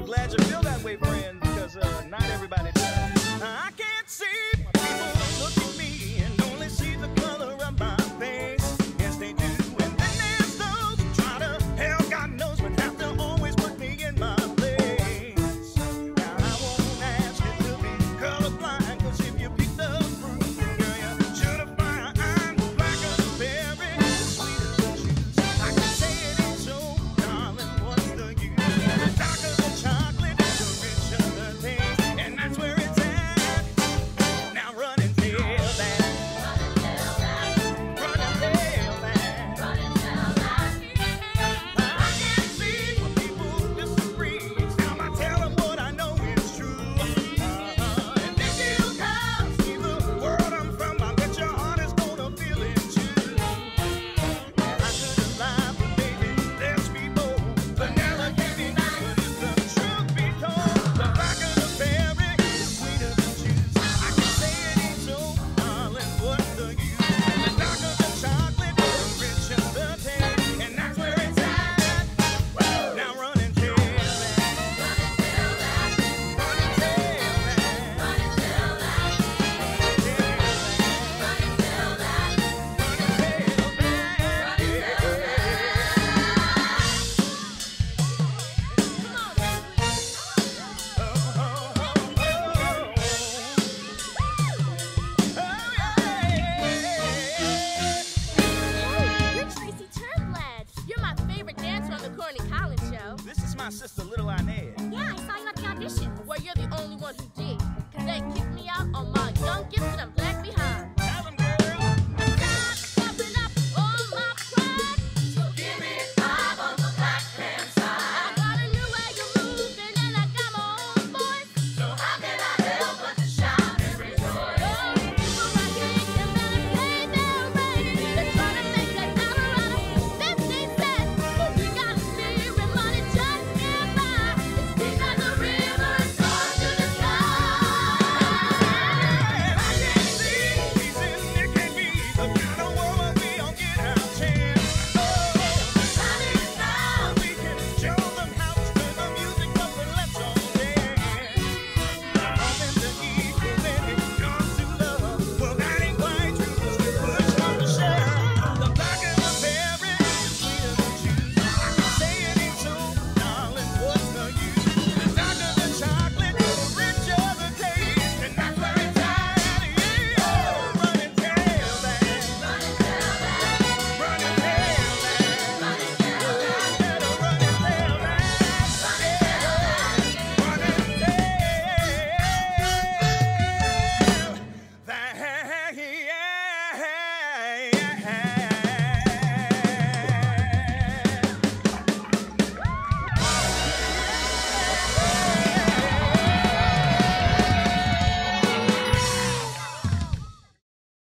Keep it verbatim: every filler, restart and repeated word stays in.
I'm glad you feel that way, friend, because uh, not everybody does. Now, I can't see when people look at me and only see the color of my face. Yes, they do. And then there's those who try to, hell, God knows, but have to always put me in my place. Now, I won't ask you to be colorblind, because if you pick the fruit, girl, you should have found I'm blacker than berry, sweeter than juice. I can say it ain't so, darling, what's the use? The darker the chocolate, the richer the taste, and that's where it's at. Now run and tell that. Run and tell that. Run and tell that. I can't see when people disagree. Now I tell them what I know is true. Uh-huh. And if you come see the world I'm from, I bet your heart is gonna feel it too. I could have lied, but baby, let's be bold. But never give me that. But if the truth be told, the blacker the berry, the sweeter the juice. I can say it ain't so, darling, what's the use? The darker the chocolate, the richer the taste, and that's where it's at. Now run and tell that. Run and tell that. Run and tell that. Run and tell that. Run and tell that. Run and tell that. You're Tracy Turnblad. You're my favorite dancer on the Corny Collins show. This is my sister, Little Inez. Yeah, I saw you at the audition. Well, you're the only one who did, because they kicked me out on my young gifted and black behind.